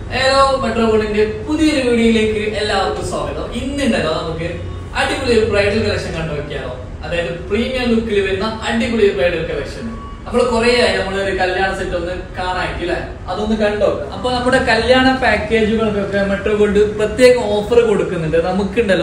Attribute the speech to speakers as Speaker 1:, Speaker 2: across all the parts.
Speaker 1: Hello metro ഗോൾഡിന്റെ പുതിയൊരു വീഡിയോയിലേക്ക് എല്ലാവർക്കും സ്വാഗതം. ഇന്നുണ്ടല്ലോ നമുക്ക് അടിപൊളി ഒരു ബ്രൈഡൽ കളക്ഷൻ കണ്ടുവെക്കാനോ, അതായത് പ്രീമിയം ലുക്കിൽ വരുന്ന അടിപൊളി ബ്രൈഡൽ കളക്ഷൻ. നമ്മൾ കുറെ ആയി നമ്മളൊരു കല്യാണ സെറ്റ് ഒന്ന് കാണാക്കി അല്ലെ, അതൊന്ന് കണ്ടോ. അപ്പൊ നമ്മുടെ കല്യാണ പാക്കേജുകൾക്കൊക്കെ മെട്രോ ഗോൾഡ് പ്രത്യേക ഓഫർ കൊടുക്കുന്നുണ്ട്. നമുക്കുണ്ടല്ലോ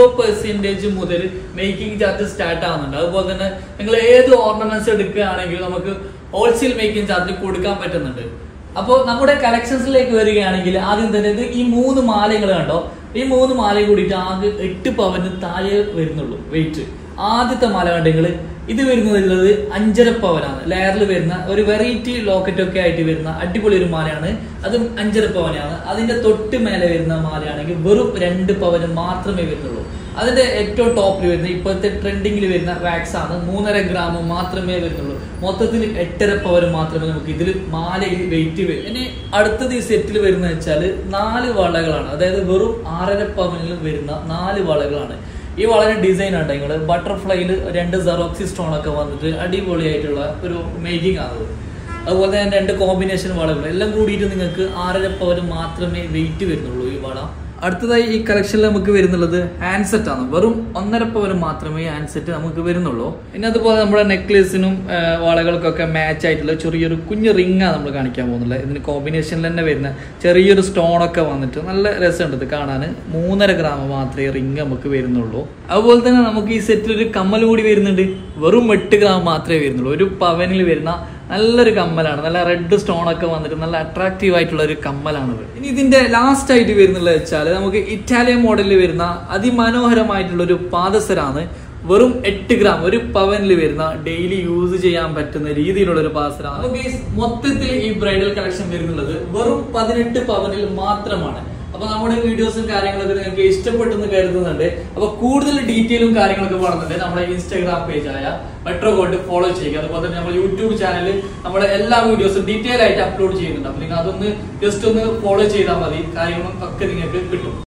Speaker 1: 0% മുതൽ മേക്കിംഗ് ചാർജ് സ്റ്റാർട്ട് ആവുന്നുണ്ട്. അതുപോലെ തന്നെ നിങ്ങൾ ഏത് ഓർണമെന്റ്സ് എടുക്കുകയാണെങ്കിലും നമുക്ക് ഹോൾസെയിൽ മേക്കിംഗ് ചാർജ് കൊടുക്കാൻ പറ്റുന്നുണ്ട്. അപ്പോൾ നമ്മുടെ കളക്ഷൻസിലേക്ക് വരികയാണെങ്കിൽ ആദ്യം തന്നെ ഇത് ഈ 3 മാലകൾ കണ്ടോ, ഈ 3 മാല കൂടിയിട്ട് ആകെ 8 പവന് താഴെ വരുന്നുള്ളൂ വെയിറ്റ്. ആദ്യത്തെ മാല കണ്ടെങ്കിൽ ഇത് വരുന്നത് 5.5 പവനാണ്. ലെയറിൽ വരുന്ന ഒരു വെറൈറ്റി ലോക്കറ്റ് ഒക്കെ ആയിട്ട് വരുന്ന അടിപൊളി ഒരു മാലയാണ്. അതും 5.5 പവനാണ്. അതിന്റെ തൊട്ട് മേലെ വരുന്ന മാലയാണെങ്കിൽ വെറും 2 പവന് മാത്രമേ വരുന്നുള്ളൂ. അതിന്റെ ഏറ്റവും ടോപ്പിൽ വരുന്ന ഇപ്പോഴത്തെ ട്രെൻഡിങ്ങിൽ വരുന്ന വാക്സ് ആണ്. 3.5 ഗ്രാം മാത്രമേ വരുന്നുള്ളൂ. മൊത്തത്തിൽ 8.5 പവന് മാത്രമേ നമുക്ക് ഇതിൽ മാലയിൽ വെയിറ്റ് വരും. ഇനി അടുത്തത് ഈ സെറ്റിൽ വരുന്ന വെച്ചാൽ 4 വളകളാണ്. അതായത് വെറും 6.5 പവനിൽ വരുന്ന 4 വളകളാണ്. ഈ വളരെ ഡിസൈൻ ആണ്. നിങ്ങൾ ബട്ടർഫ്ലൈയിൽ 2 സെറോക്സി സ്റ്റോൺ ഒക്കെ വന്നിട്ട് അടിപൊളിയായിട്ടുള്ള ഒരു മേക്കിംഗ് ആണത്. അതുപോലെ തന്നെ 2 കോമ്പിനേഷൻ വളകൾ എല്ലാം കൂടിയിട്ട് നിങ്ങൾക്ക് 6.5 പവന് മാത്രമേ വെയിറ്റ് വരുന്നുള്ളൂ ഈ വള. അടുത്തതായി ഈ കളക്ഷനിൽ നമുക്ക് വരുന്നുള്ളത് ഹാൻഡ് സെറ്റ് ആണ്. വെറും 1.5 പവന് മാത്രമേ ഹാൻഡ് സെറ്റ് നമുക്ക് വരുന്നുള്ളൂ. പിന്നെ അതുപോലെ നമ്മുടെ നെക്ലേസിനും വളകൾക്കൊക്കെ മാച്ച് ആയിട്ടുള്ള ചെറിയൊരു കുഞ്ഞു റിങ്ങാണ് നമ്മൾ കാണിക്കാൻ പോകുന്നത്. ഇതിന് കോമ്പിനേഷനിൽ തന്നെ വരുന്ന ചെറിയൊരു സ്റ്റോണൊക്കെ വന്നിട്ട് നല്ല രസമുണ്ട് ഇത് കാണാൻ. 3.5 ഗ്രാം മാത്രമേ റിങ് നമുക്ക് വരുന്നുള്ളൂ. അതുപോലെ തന്നെ നമുക്ക് ഈ സെറ്റിൽ ഒരു കമ്മൽ കൂടി വരുന്നുണ്ട്. വെറും 8 ഗ്രാം മാത്രമേ വരുന്നുള്ളൂ. 1 പവനിൽ വരുന്ന നല്ലൊരു കമ്മലാണ്. നല്ല റെഡ് സ്റ്റോൺ ഒക്കെ വന്നിട്ട് നല്ല അട്രാക്റ്റീവ് ആയിട്ടുള്ള ഒരു കമ്മലാണത്. ഇനി ഇതിന്റെ ലാസ്റ്റ് ആയിട്ട് വരുന്നത് വെച്ചാൽ നമുക്ക് ഇറ്റാലിയൻ മോഡലിൽ വരുന്ന അതിമനോഹരമായിട്ടുള്ള ഒരു പാദസരാണ്. വെറും 8 ഗ്രാം 1 പവനിൽ വരുന്ന ഡെയിലി യൂസ് ചെയ്യാൻ പറ്റുന്ന രീതിയിലുള്ള ഒരു പാദസരാണ്. നമുക്ക് മൊത്തത്തിൽ ഈ ബ്രൈഡൽ കളക്ഷൻ വരുന്നുള്ളത് വെറും 18 പവനിൽ മാത്രമാണ്. അപ്പൊ നമ്മുടെ വീഡിയോസും കാര്യങ്ങളൊക്കെ നിങ്ങൾക്ക് ഇഷ്ടപ്പെട്ടെന്ന് കരുതുന്നുണ്ട്. അപ്പൊ കൂടുതൽ ഡീറ്റെയിലും കാര്യങ്ങളൊക്കെ പറയുന്നുണ്ട് നമ്മുടെ ഇൻസ്റ്റാഗ്രാം പേജായ മെട്രോ ഗോൾഡ് ഫോളോ ചെയ്യുക. അതുപോലെ തന്നെ നമ്മുടെ യൂട്യൂബ് ചാനലിൽ നമ്മുടെ എല്ലാ വീഡിയോസും ഡീറ്റെയിൽ ആയിട്ട് അപ്ലോഡ് ചെയ്യുന്നുണ്ട്. അപ്പൊ നിങ്ങൾ അതൊന്ന് ജസ്റ്റ് ഒന്ന് ഫോളോ ചെയ്താൽ മതി, കാര്യങ്ങളും ഒക്കെ നിങ്ങൾക്ക് കിട്ടും.